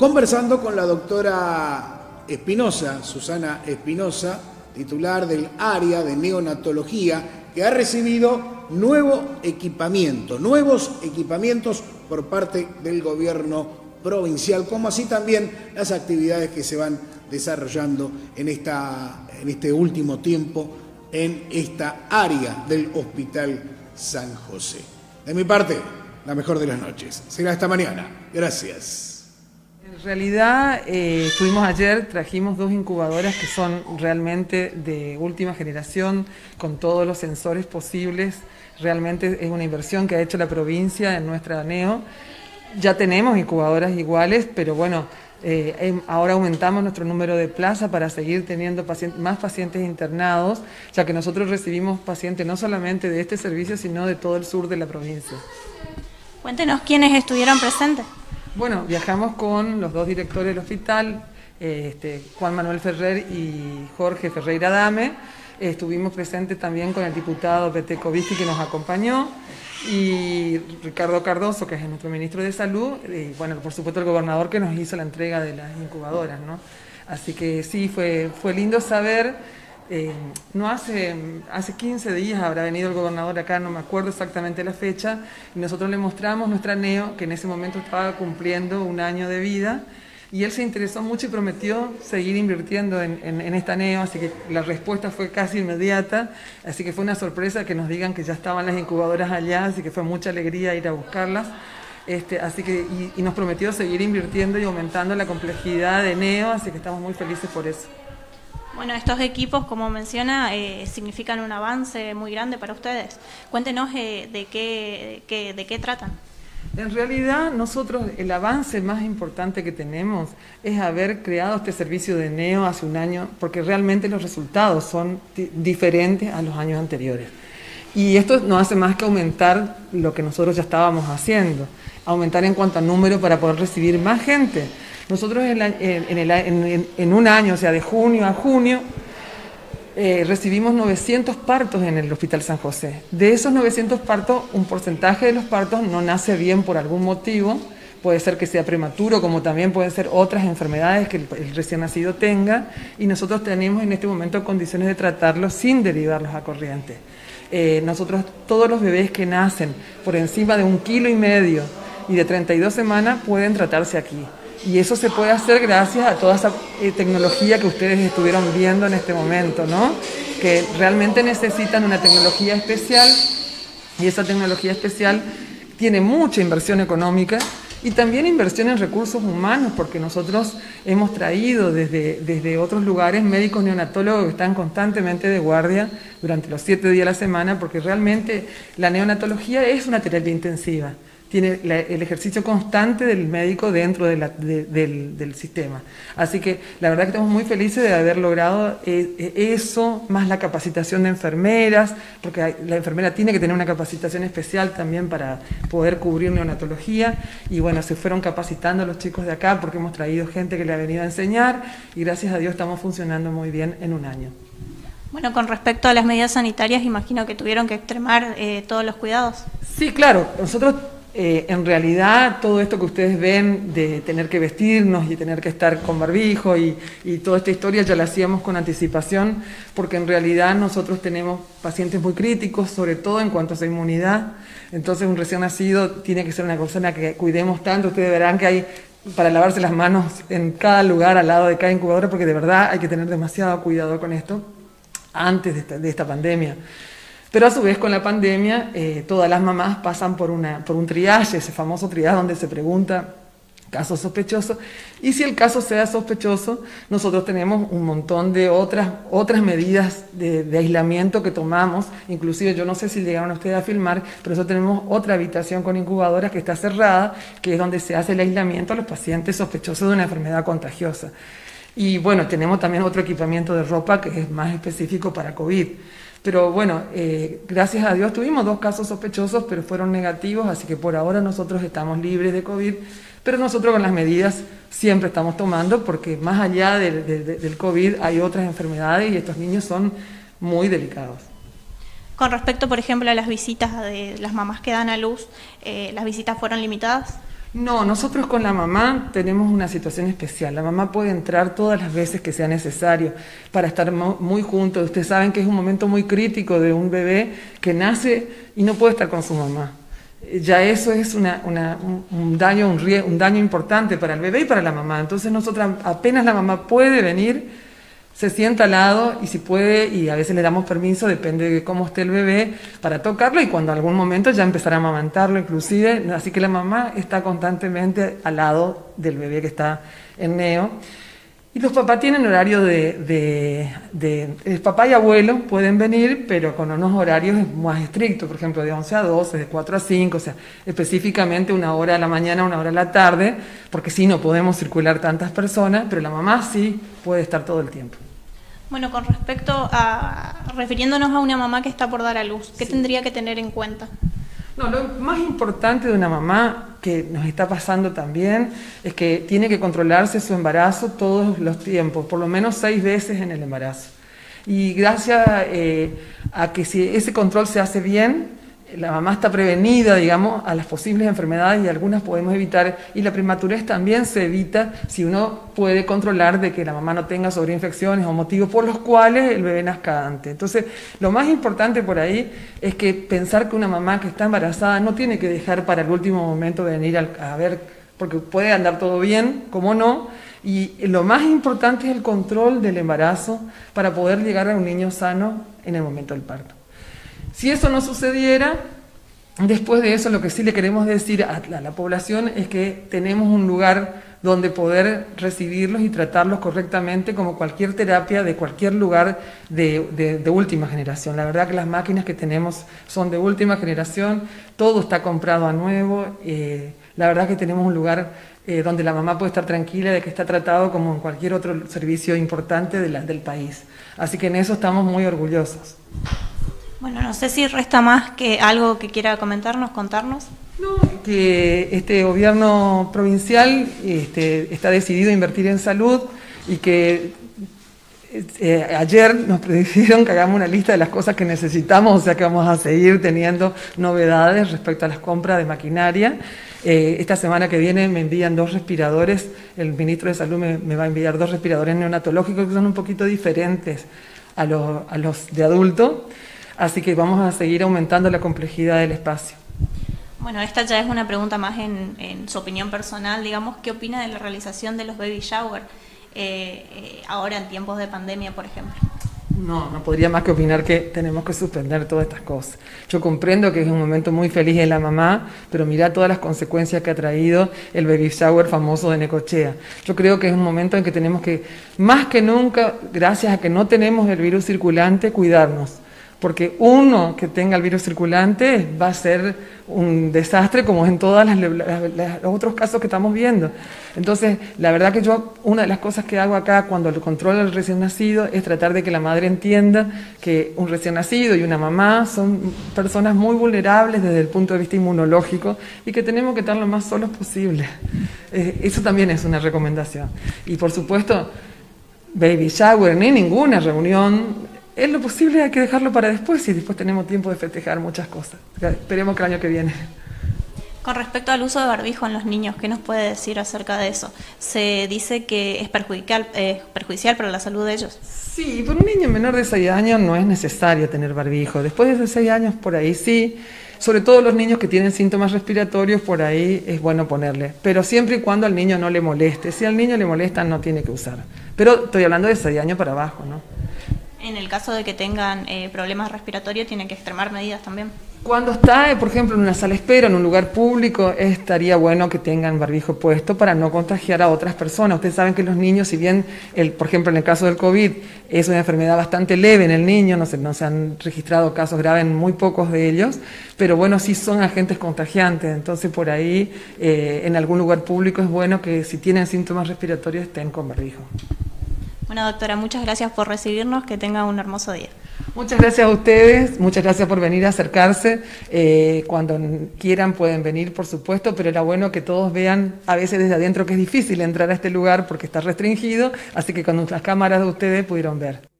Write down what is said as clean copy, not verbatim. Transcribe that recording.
conversando con la doctora Espinosa, Susana Espinosa, titular del área de neonatología, que ha recibido nuevos equipamientos por parte del gobierno provincial, como así también las actividades que se van desarrollando en este último tiempo en esta área del Hospital San José. De mi parte, la mejor de las noches. Será hasta mañana. Gracias. En realidad, estuvimos ayer, trajimos 2 incubadoras que son realmente de última generación, con todos los sensores posibles. Realmente es una inversión que ha hecho la provincia en nuestra NEO. Ya tenemos incubadoras iguales, pero bueno, ahora aumentamos nuestro número de plazas para seguir teniendo más pacientes internados, ya que nosotros recibimos pacientes no solamente de este servicio, sino de todo el sur de la provincia. Cuéntenos quiénes estuvieron presentes. Bueno, viajamos con los 2 directores del hospital, Juan Manuel Ferrer y Jorge Ferreira Dame. Estuvimos presentes también con el diputado Petekovici, que nos acompañó, y Ricardo Cardoso, que es nuestro ministro de Salud, y bueno, por supuesto el gobernador, que nos hizo la entrega de las incubadoras, ¿no? Así que sí, fue lindo saber. Hace 15 días habrá venido el gobernador acá, no me acuerdo exactamente la fecha, y nosotros le mostramos nuestra NEO, que en ese momento estaba cumpliendo 1 año de vida, y él se interesó mucho y prometió seguir invirtiendo en esta NEO, así que la respuesta fue casi inmediata, así que fue una sorpresa que nos digan que ya estaban las incubadoras allá, así que fue mucha alegría ir a buscarlas. Así que, y nos prometió seguir invirtiendo y aumentando la complejidad de NEO, así que estamos muy felices por eso. Bueno, estos equipos, como menciona, significan un avance muy grande para ustedes. Cuéntenos de qué tratan. En realidad, nosotros el avance más importante que tenemos es haber creado este servicio de NEO hace 1 año, porque realmente los resultados son diferentes a los años anteriores. Y esto no hace más que aumentar lo que nosotros ya estábamos haciendo, aumentar en cuanto a número para poder recibir más gente. Nosotros en 1 año, o sea, de junio a junio, recibimos 900 partos en el Hospital San José. De esos 900 partos, un porcentaje de los partos no nace bien por algún motivo, puede ser que sea prematuro, como también pueden ser otras enfermedades que el recién nacido tenga, y nosotros tenemos en este momento condiciones de tratarlos sin derivarlos a corriente. Nosotros, todos los bebés que nacen por encima de 1,5 kilos y de 32 semanas pueden tratarse aquí. Y eso se puede hacer gracias a toda esa tecnología que ustedes estuvieron viendo en este momento, ¿no? Que realmente necesitan una tecnología especial, y esa tecnología especial tiene mucha inversión económica y también inversión en recursos humanos, porque nosotros hemos traído desde otros lugares médicos neonatólogos que están constantemente de guardia durante los 7 días a la semana, porque realmente la neonatología es una terapia intensiva. Tiene el ejercicio constante del médico dentro del sistema. Así que la verdad que estamos muy felices de haber logrado eso, más la capacitación de enfermeras, porque la enfermera tiene que tener una capacitación especial también para poder cubrir neonatología. Y bueno, se fueron capacitando los chicos de acá porque hemos traído gente que le ha venido a enseñar, y gracias a Dios estamos funcionando muy bien en 1 año. Bueno, con respecto a las medidas sanitarias, imagino que tuvieron que extremar todos los cuidados. Sí, claro, nosotros... en realidad, todo esto que ustedes ven de tener que vestirnos y tener que estar con barbijo y toda esta historia ya la hacíamos con anticipación, porque en realidad nosotros tenemos pacientes muy críticos, sobre todo en cuanto a su inmunidad. Entonces, un recién nacido tiene que ser una persona que cuidemos tanto. Ustedes verán que hay para lavarse las manos en cada lugar, al lado de cada incubadora, porque de verdad hay que tener demasiado cuidado con esto antes de esta pandemia. Pero a su vez, con la pandemia, todas las mamás pasan por un triaje, ese famoso triaje donde se pregunta caso sospechoso, y si el caso sea sospechoso, nosotros tenemos un montón de otras medidas de aislamiento que tomamos. Inclusive, yo no sé si llegaron ustedes a filmar, pero nosotros tenemos otra habitación con incubadoras que está cerrada, que es donde se hace el aislamiento a los pacientes sospechosos de una enfermedad contagiosa. Y bueno, tenemos también otro equipamiento de ropa que es más específico para COVID. Pero bueno, gracias a Dios tuvimos 2 casos sospechosos, pero fueron negativos, así que por ahora nosotros estamos libres de COVID, pero nosotros con las medidas siempre estamos tomando, porque más allá del COVID hay otras enfermedades y estos niños son muy delicados. Con respecto, por ejemplo, a las visitas de las mamás que dan a luz, ¿las visitas fueron limitadas? No, nosotros con la mamá tenemos una situación especial. La mamá puede entrar todas las veces que sea necesario para estar muy juntos. Ustedes saben que es un momento muy crítico de un bebé que nace y no puede estar con su mamá. Ya eso es un daño importante para el bebé y para la mamá. Entonces nosotros apenas la mamá puede venir, se sienta al lado y si puede, y a veces le damos permiso, depende de cómo esté el bebé, para tocarlo y cuando algún momento ya empezará a amamantarlo inclusive, así que la mamá está constantemente al lado del bebé que está en neo. Y los papás tienen horario el papá y abuelo pueden venir, pero con unos horarios más estrictos, por ejemplo, de 11 a 12, de 4 a 5, o sea, específicamente una hora a la mañana, una hora a la tarde, porque sí, no podemos circular tantas personas, pero la mamá sí puede estar todo el tiempo. Bueno, con respecto a, refiriéndonos a una mamá que está por dar a luz, ¿qué tendría que tener en cuenta? No, lo más importante de una mamá que nos está pasando también es que tiene que controlarse su embarazo todos los tiempos, por lo menos 6 veces en el embarazo. Y gracias a que si ese control se hace bien, la mamá está prevenida, digamos, a las posibles enfermedades y algunas podemos evitar. Y la prematurez también se evita si uno puede controlar de que la mamá no tenga sobreinfecciones o motivos por los cuales el bebé nazca antes. Entonces, lo más importante por ahí es que pensar que una mamá que está embarazada no tiene que dejar para el último momento de venir a ver, porque puede andar todo bien, como no. Y lo más importante es el control del embarazo para poder llegar a un niño sano en el momento del parto. Si eso no sucediera, después de eso lo que sí le queremos decir a la población es que tenemos un lugar donde poder recibirlos y tratarlos correctamente como cualquier terapia de cualquier lugar de última generación. La verdad que las máquinas que tenemos son de última generación, todo está comprado a nuevo, la verdad que tenemos un lugar donde la mamá puede estar tranquila de que está tratado como en cualquier otro servicio importante del país. Así que en eso estamos muy orgullosos. Bueno, no sé si resta más que algo que quiera comentarnos, contarnos. No, que este gobierno provincial está decidido a invertir en salud y que ayer nos pidieron que hagamos una lista de las cosas que necesitamos, o sea que vamos a seguir teniendo novedades respecto a las compras de maquinaria. Esta semana que viene me envían 2 respiradores, el ministro de Salud me va a enviar 2 respiradores neonatológicos que son un poquito diferentes a los de adulto. Así que vamos a seguir aumentando la complejidad del espacio. Bueno, esta ya es una pregunta más en su opinión personal, digamos, ¿qué opina de la realización de los baby shower ahora en tiempos de pandemia, por ejemplo? No podría más que opinar que tenemos que suspender todas estas cosas. Yo comprendo que es un momento muy feliz de la mamá, pero mirá todas las consecuencias que ha traído el baby shower famoso de Necochea. Yo creo que es un momento en que tenemos que, más que nunca, gracias a que no tenemos el virus circulante, cuidarnos. Porque uno que tenga el virus circulante va a ser un desastre como en todos los otros casos que estamos viendo. Entonces, la verdad que yo, una de las cosas que hago acá cuando lo controlo al recién nacido es tratar de que la madre entienda que un recién nacido y una mamá son personas muy vulnerables desde el punto de vista inmunológico y que tenemos que estar lo más solos posible. Eso también es una recomendación. Y por supuesto, baby shower ni ninguna reunión. Es lo posible, hay que dejarlo para después y después tenemos tiempo de festejar muchas cosas. Esperemos que el año que viene. Con respecto al uso de barbijo en los niños, ¿qué nos puede decir acerca de eso? Se dice que es perjudicial para la salud de ellos. Sí, por un niño menor de 6 años no es necesario tener barbijo. Después de 6 años por ahí sí. Sobre todo los niños que tienen síntomas respiratorios, por ahí es bueno ponerle. Pero siempre y cuando al niño no le moleste. Si al niño le molesta, no tiene que usar. Pero estoy hablando de 6 años para abajo, ¿no? En el caso de que tengan problemas respiratorios, tienen que extremar medidas también. Cuando está, por ejemplo, en una sala de espera, en un lugar público, estaría bueno que tengan barbijo puesto para no contagiar a otras personas. Ustedes saben que los niños, si bien, por ejemplo, en el caso del COVID, es una enfermedad bastante leve en el niño, no se han registrado casos graves en muy pocos de ellos, pero bueno, sí son agentes contagiantes. Entonces, por ahí, en algún lugar público es bueno que si tienen síntomas respiratorios estén con barbijo. Bueno, doctora, muchas gracias por recibirnos, que tenga un hermoso día. Muchas gracias a ustedes, muchas gracias por venir a acercarse. Cuando quieran pueden venir, por supuesto, pero era bueno que todos vean, a veces desde adentro, que es difícil entrar a este lugar porque está restringido, así que con nuestras cámaras de ustedes pudieron ver.